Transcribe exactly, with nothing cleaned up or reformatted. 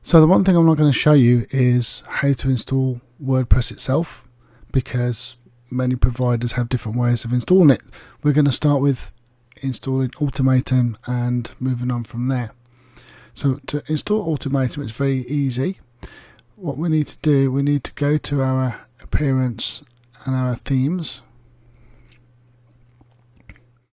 So the one thing I'm not going to show you is how to install WordPress itself, because many providers have different ways of installing it. We're going to start with installing Ultimatum and moving on from there. So to install Ultimatum, it's very easy. What we need to do, we need to go to our appearance and our themes,